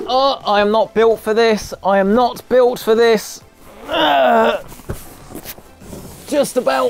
Oh, I am not built for this. I am not built for this. Just about.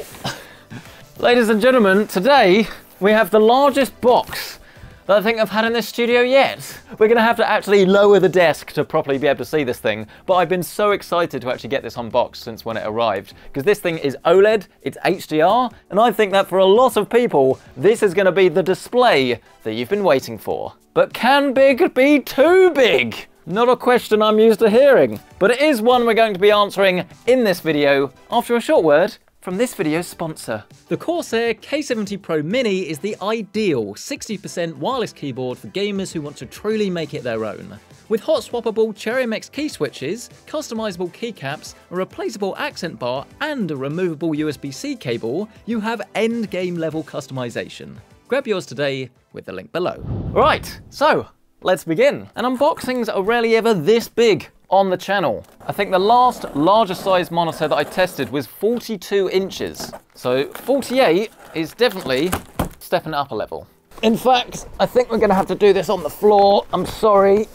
Ladies and gentlemen, today we have the largest box that I think I've had in this studio yet. We're gonna have to actually lower the desk to properly be able to see this thing, but I've been so excited to actually get this unboxed since when it arrived, because this thing is OLED, it's HDR, and I think that for a lot of people, this is gonna be the display that you've been waiting for. But can big be too big? Not a question I'm used to hearing, but it is one we're going to be answering in this video after a short word from this video's sponsor. The Corsair K70 Pro Mini is the ideal 60% wireless keyboard for gamers who want to truly make it their own. With hot swappable Cherry MX key switches, customizable keycaps, a replaceable accent bar, and a removable USB-C cable, you have end-game level customization. Grab yours today with the link below. Right, so let's begin. And unboxings are rarely ever this big on the channel. I think the last larger size monitor that I tested was 42 inches. So 48 is definitely stepping up a level. In fact, I think we're gonna have to do this on the floor. I'm sorry.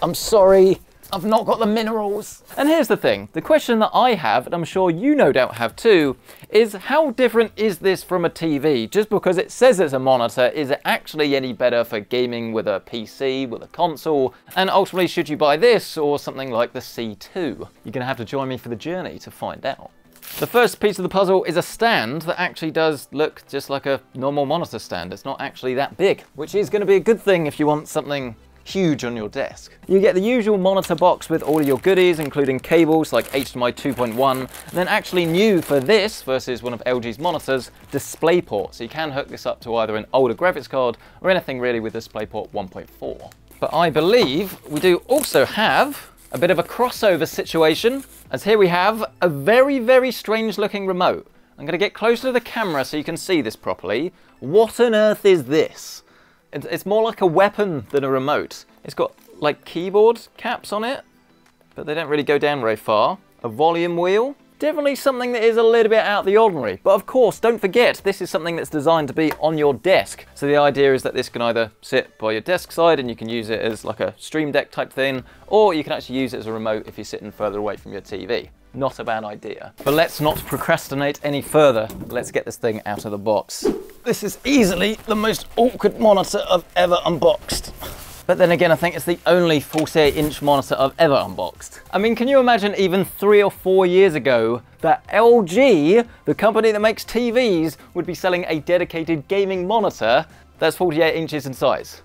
I've not got the minerals. And here's the thing, the question that I have, and I'm sure you no doubt have too, is how different is this from a TV? Just because it says it's a monitor, is it actually any better for gaming with a PC, with a console? And ultimately, should you buy this or something like the C2? You're gonna have to join me for the journey to find out. The first piece of the puzzle is a stand that actually does look just like a normal monitor stand. It's not actually that big, which is gonna be a good thing if you want something huge on your desk. You get the usual monitor box with all of your goodies, including cables like HDMI 2.1, and then actually new for this versus one of LG's monitors, DisplayPort. So you can hook this up to either an older graphics card or anything really with DisplayPort 1.4. But I believe we do also have a bit of a crossover situation, as here we have a very, very strange looking remote. I'm gonna get closer to the camera so you can see this properly. What on earth is this? It's more like a weapon than a remote. It's got like keyboard caps on it, but they don't really go down very far. A volume wheel. Definitely something that is a little bit out of the ordinary. But of course, don't forget, this is something that's designed to be on your desk. So the idea is that this can either sit by your desk side and you can use it as like a Stream Deck type thing, or you can actually use it as a remote if you're sitting further away from your TV. Not a bad idea. But let's not procrastinate any further. Let's get this thing out of the box. This is easily the most awkward monitor I've ever unboxed. But then again, I think it's the only 48-inch monitor I've ever unboxed. I mean, can you imagine even 3 or 4 years ago that LG, the company that makes TVs, would be selling a dedicated gaming monitor that's 48 inches in size?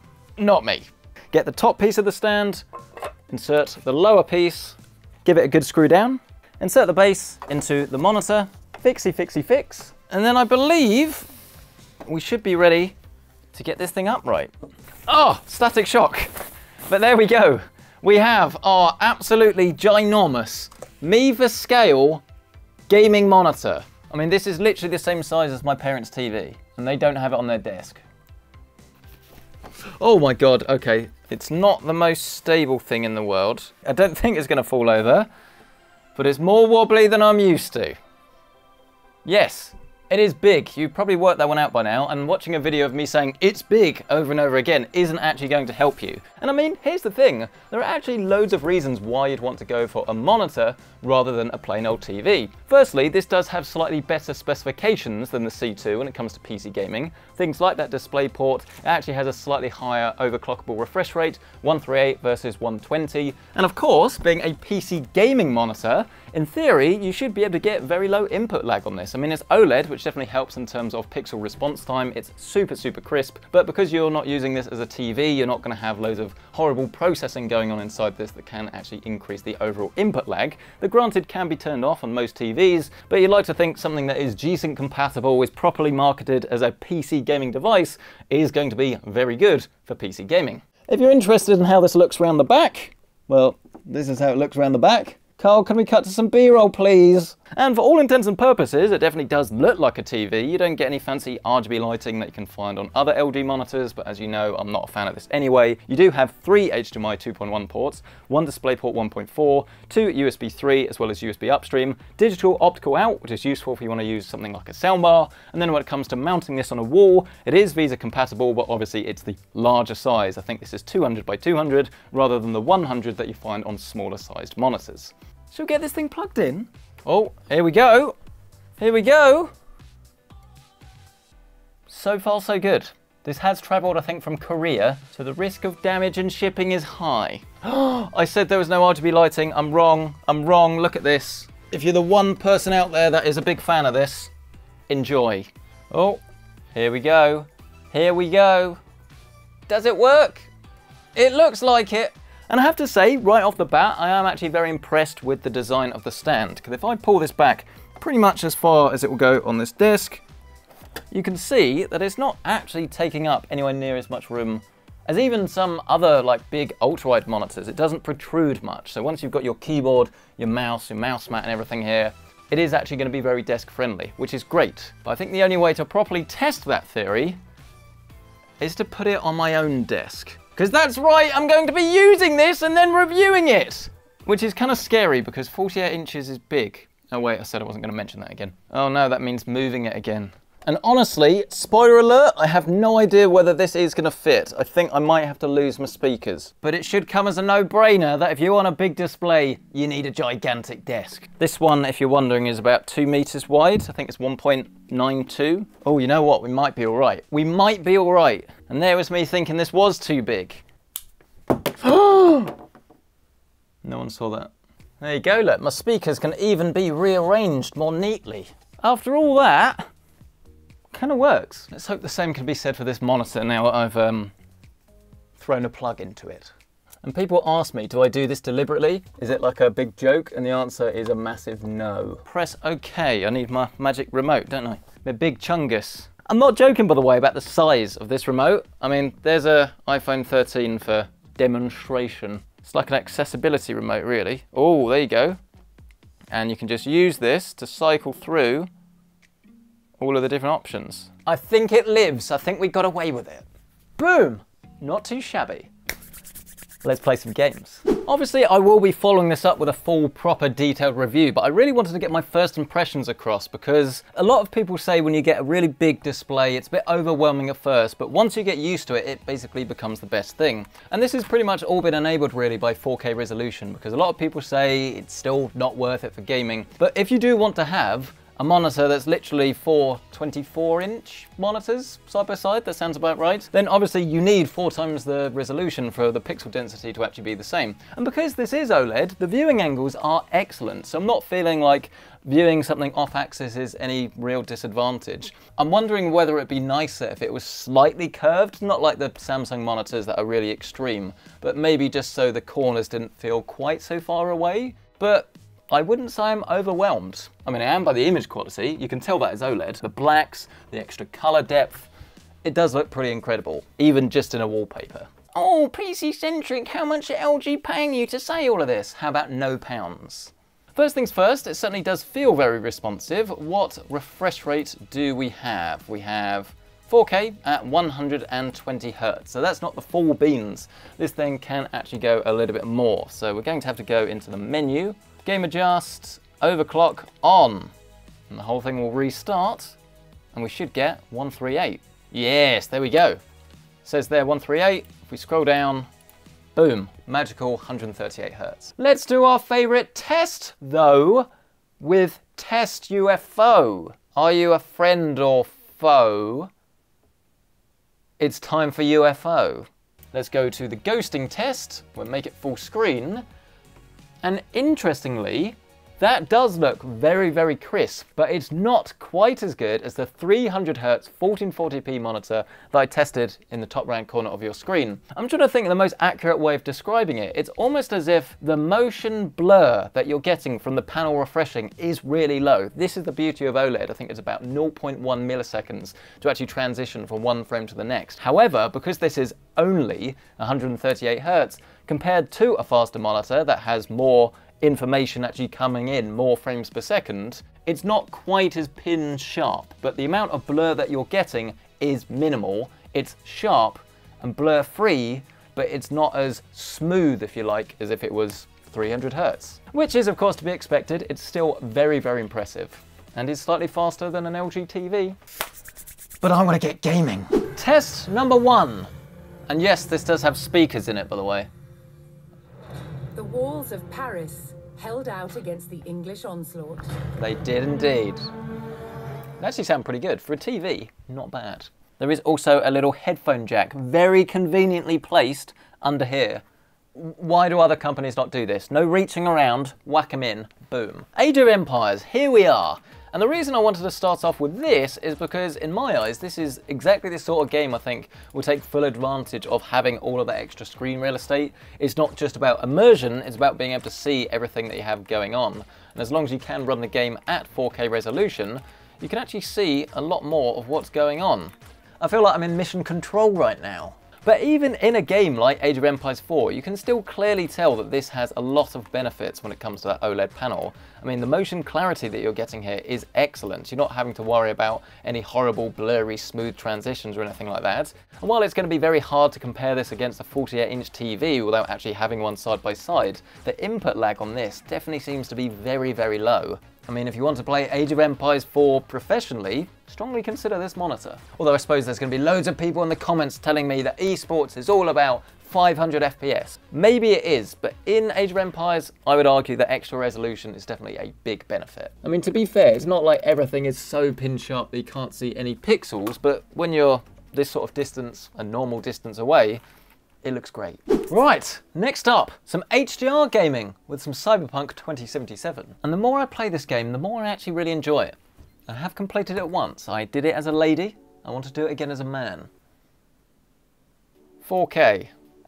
Not me. Get the top piece of the stand, insert the lower piece, give it a good screw down, insert the base into the monitor, fixy, fixy, fix, and then I believe we should be ready to get this thing upright. Oh, static shock. But there we go. We have our absolutely ginormous me for scale gaming monitor. I mean, this is literally the same size as my parents' TV, and they don't have it on their desk. Oh my God, okay. It's not the most stable thing in the world. I don't think it's gonna fall over, but it's more wobbly than I'm used to. Yes, it is big. You've probably worked that one out by now, and watching a video of me saying it's big over and over again isn't actually going to help you. And I mean, here's the thing. There are actually loads of reasons why you'd want to go for a monitor rather than a plain old TV. Firstly, this does have slightly better specifications than the C2 when it comes to PC gaming. Things like that DisplayPort, it actually has a slightly higher overclockable refresh rate, 138 versus 120. And of course, being a PC gaming monitor, in theory, you should be able to get very low input lag on this. I mean, it's OLED, which definitely helps in terms of pixel response time. It's super, super crisp, but because you're not using this as a TV, you're not gonna have loads of horrible processing going on inside this that can actually increase the overall input lag. That granted can be turned off on most TVs, but you'd like to think something that is G-Sync compatible, is properly marketed as a PC gaming device, is going to be very good for PC gaming. If you're interested in how this looks around the back, well, this is how it looks around the back. Carl, can we cut to some B-roll, please? And for all intents and purposes, it definitely does look like a TV. You don't get any fancy RGB lighting that you can find on other LG monitors, but as you know, I'm not a fan of this anyway. You do have 3 HDMI 2.1 ports, 1 DisplayPort 1.4, 2 USB 3, as well as USB upstream, digital optical out, which is useful if you want to use something like a soundbar. And then when it comes to mounting this on a wall, it is VESA compatible, but obviously it's the larger size. I think this is 200 by 200 rather than the 100 that you find on smaller sized monitors. Should we get this thing plugged in? Oh, here we go. Here we go. So far, so good. This has traveled, I think, from Korea, so the risk of damage and shipping is high. I said there was no RGB lighting. I'm wrong. I'm wrong. Look at this. If you're the one person out there that is a big fan of this, enjoy. Oh, here we go. Here we go. Does it work? It looks like it. And I have to say, right off the bat, I am actually very impressed with the design of the stand. Because if I pull this back pretty much as far as it will go on this disc, you can see that it's not actually taking up anywhere near as much room as even some other like big ultra-wide monitors. It doesn't protrude much. So once you've got your keyboard, your mouse mat and everything here, it is actually going to be very desk friendly, which is great. But I think the only way to properly test that theory is to put it on my own desk. Because that's right, I'm going to be using this and then reviewing it. Which is kind of scary because 48 inches is big. Oh wait, I said I wasn't going to mention that again. Oh no, that means moving it again. And honestly, spoiler alert, I have no idea whether this is going to fit. I think I might have to lose my speakers. But it should come as a no-brainer that if you want a big display, you need a gigantic desk. This one, if you're wondering, is about 2 meters wide. I think it's 1.92. Oh, you know what? We might be all right. We might be all right. And there was me thinking this was too big. No one saw that. There you go, look. My speakers can even be rearranged more neatly. After all that, kind of works. Let's hope the same can be said for this monitor now that I've thrown a plug into it. And people ask me, do I do this deliberately? Is it like a big joke? And the answer is a massive no. Press OK. I need my magic remote, don't I? The big chungus. I'm not joking, by the way, about the size of this remote. I mean, there's a iPhone 13 for demonstration. It's like an accessibility remote, really. Oh, there you go. And you can just use this to cycle through all of the different options. I think it lives. I think we got away with it. Boom! Not too shabby. Let's play some games. Obviously, I will be following this up with a full, proper, detailed review, but I really wanted to get my first impressions across because a lot of people say when you get a really big display, it's a bit overwhelming at first, but once you get used to it, it basically becomes the best thing. And this has pretty much all been enabled really by 4K resolution because a lot of people say it's still not worth it for gaming. But if you do want to have a monitor that's literally 4 24-inch monitors side by side, that sounds about right, then obviously you need 4 times the resolution for the pixel density to actually be the same. And because this is OLED, the viewing angles are excellent, so I'm not feeling like viewing something off axis is any real disadvantage. I'm wondering whether it'd be nicer if it was slightly curved, not like the Samsung monitors that are really extreme, but maybe just so the corners didn't feel quite so far away. But I wouldn't say I'm overwhelmed. I mean, I am by the image quality. You can tell that is OLED. The blacks, the extra color depth, it does look pretty incredible, even just in a wallpaper. Oh, PC Centric, how much are LG paying you to say all of this? How about no pounds? First things first, it certainly does feel very responsive. What refresh rate do we have? We have 4K at 120 Hertz. So that's not the full beans. This thing can actually go a little bit more. So we're going to have to go into the menu, game adjust, overclock on, and the whole thing will restart, and we should get 138. Yes, there we go. It says there 138. If we scroll down, boom, magical 138 Hertz. Let's do our favorite test, though, with Test UFO. Are you a friend or foe? It's time for UFO. Let's go to the ghosting test. We'll make it full screen. And interestingly, that does look very, very crisp, but it's not quite as good as the 300 Hz 1440p monitor that I tested in the top right corner of your screen. I'm trying to think of the most accurate way of describing it. It's almost as if the motion blur that you're getting from the panel refreshing is really low. This is the beauty of OLED. I think it's about 0.1 milliseconds to actually transition from one frame to the next. However, because this is only 138 Hz, compared to a faster monitor that has more information actually coming in more frames per second, it's not quite as pin sharp, but the amount of blur that you're getting is minimal. It's sharp and blur free, but it's not as smooth, if you like, as if it was 300 Hertz, which is of course to be expected. It's still very, very impressive and is slightly faster than an LG TV. But I want to get gaming. Test number 1. And yes, this does have speakers in it, by the way. The walls of Paris held out against the English onslaught. They did indeed. They actually sound pretty good. For a TV, not bad. There is also a little headphone jack, very conveniently placed under here. Why do other companies not do this? No reaching around, whack them in, boom. Age of Empires, here we are. And the reason I wanted to start off with this is because, in my eyes, this is exactly the sort of game I think will take full advantage of having all of that extra screen real estate. It's not just about immersion, it's about being able to see everything that you have going on. And as long as you can run the game at 4K resolution, you can actually see a lot more of what's going on. I feel like I'm in mission control right now. But even in a game like Age of Empires 4, you can still clearly tell that this has a lot of benefits when it comes to that OLED panel. I mean, the motion clarity that you're getting here is excellent. You're not having to worry about any horrible, blurry, smooth transitions or anything like that. And while it's going to be very hard to compare this against a 48-inch TV without actually having one side by side, the input lag on this definitely seems to be very, very low. I mean, if you want to play Age of Empires 4 professionally, strongly consider this monitor. Although I suppose there's going to be loads of people in the comments telling me that esports is all about 500 FPS. Maybe it is, but in Age of Empires, I would argue that extra resolution is definitely a big benefit. I mean, to be fair, it's not like everything is so pin sharp that you can't see any pixels, but when you're this sort of distance, a normal distance away, it looks great. Right, next up, some HDR gaming with some Cyberpunk 2077. And the more I play this game, the more I actually really enjoy it. I have completed it once. I did it as a lady. I want to do it again as a man. 4K,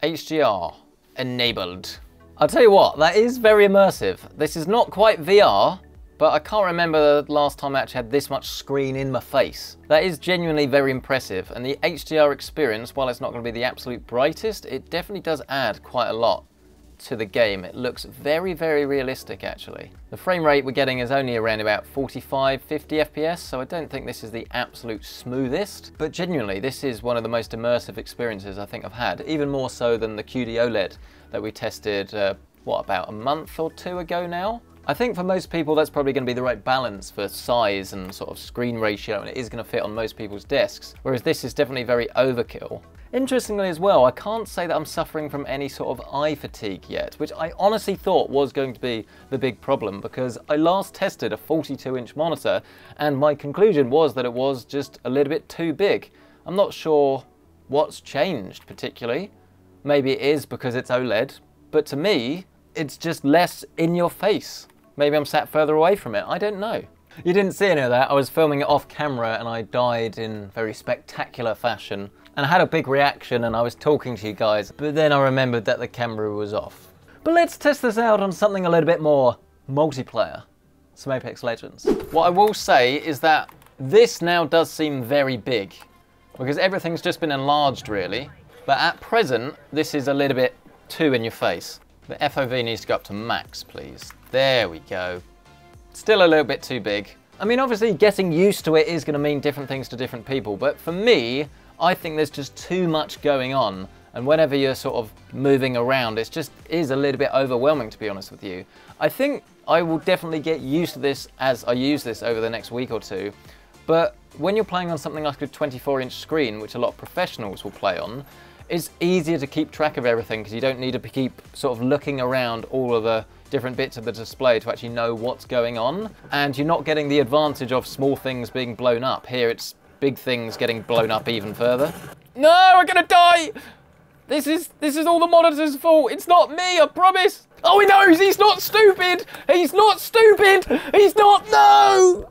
HDR, enabled. I'll tell you what, that is very immersive. This is not quite VR, but I can't remember the last time I actually had this much screen in my face. That is genuinely very impressive, and the HDR experience, while it's not going to be the absolute brightest, it definitely does add quite a lot to the game. It looks very, very realistic actually. The frame rate we're getting is only around about 45, 50 FPS, so I don't think this is the absolute smoothest, but genuinely this is one of the most immersive experiences I think I've had, even more so than the QD OLED that we tested, what, about a month or 2 ago now? I think for most people that's probably going to be the right balance for size and sort of screen ratio, and it is going to fit on most people's desks, whereas this is definitely very overkill. Interestingly as well, I can't say that I'm suffering from any sort of eye fatigue yet, which I honestly thought was going to be the big problem, because I last tested a 42-inch monitor and my conclusion was that it was just a little bit too big. I'm not sure what's changed particularly. Maybe it is because it's OLED, but to me, it's just less in your face. Maybe I'm sat further away from it, I don't know. You didn't see any of that, I was filming it off camera and I died in very spectacular fashion. And I had a big reaction and I was talking to you guys, but then I remembered that the camera was off. But let's test this out on something a little bit more multiplayer. Some Apex Legends. What I will say is that this now does seem very big, because everything's just been enlarged really. But at present, this is a little bit too in your face. The FOV needs to go up to max, please. There we go. Still a little bit too big. I mean, obviously getting used to it is going to mean different things to different people, but for me, I think there's just too much going on, and whenever you're sort of moving around, it just is a little bit overwhelming, to be honest with you. I think I will definitely get used to this as I use this over the next week or two, but when you're playing on something like a 24-inch screen, which a lot of professionals will play on, it's easier to keep track of everything because you don't need to keep sort of looking around all of the different bits of the display to actually know what's going on, and you're not getting the advantage of small things being blown up. Here it's big things getting blown up even further. No, I'm gonna die! This is all the monitor's fault. It's not me, I promise. Oh, he knows, he's not stupid! He's not stupid! He's not, no!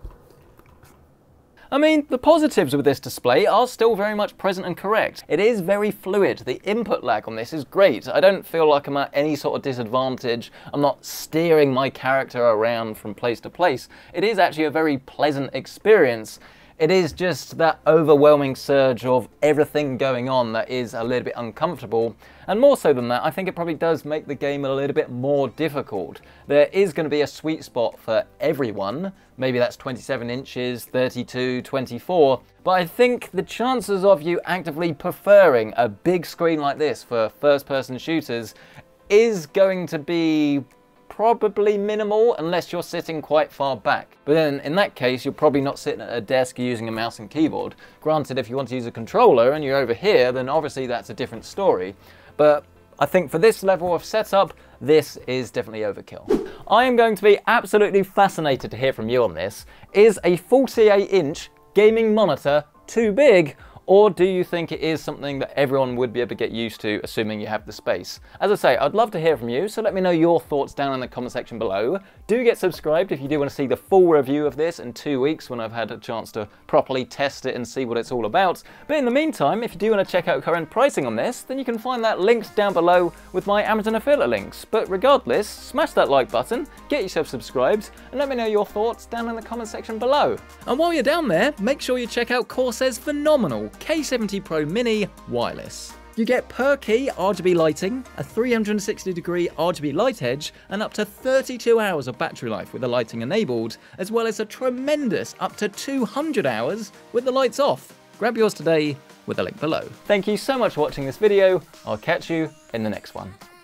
I mean, the positives with this display are still very much present and correct. It is very fluid. The input lag on this is great. I don't feel like I'm at any sort of disadvantage. I'm not steering my character around from place to place. It is actually a very pleasant experience. It is just that overwhelming surge of everything going on that is a little bit uncomfortable. And more so than that, I think it probably does make the game a little bit more difficult. There is going to be a sweet spot for everyone. Maybe that's 27 inches, 32, 24. But I think the chances of you actively preferring a big screen like this for first-person shooters is going to be probably minimal unless you're sitting quite far back. But then in that case, you're probably not sitting at a desk using a mouse and keyboard. Granted, if you want to use a controller and you're over here, then obviously that's a different story. But I think for this level of setup, this is definitely overkill. I am going to be absolutely fascinated to hear from you on this. Is a 48-inch gaming monitor too big? Or do you think it is something that everyone would be able to get used to, assuming you have the space? As I say, I'd love to hear from you, so let me know your thoughts down in the comment section below. Do get subscribed if you do want to see the full review of this in 2 weeks when I've had a chance to properly test it and see what it's all about. But in the meantime, if you do want to check out current pricing on this, then you can find that linked down below with my Amazon affiliate links. But regardless, smash that like button, get yourself subscribed, and let me know your thoughts down in the comment section below. And while you're down there, make sure you check out Corsair's phenomenal K70 Pro Mini wireless. You get per key RGB lighting, a 360-degree RGB light edge, and up to 32 hours of battery life with the lighting enabled, as well as a tremendous up to 200 hours with the lights off. Grab yours today with the link below. Thank you so much for watching this video. I'll catch you in the next one.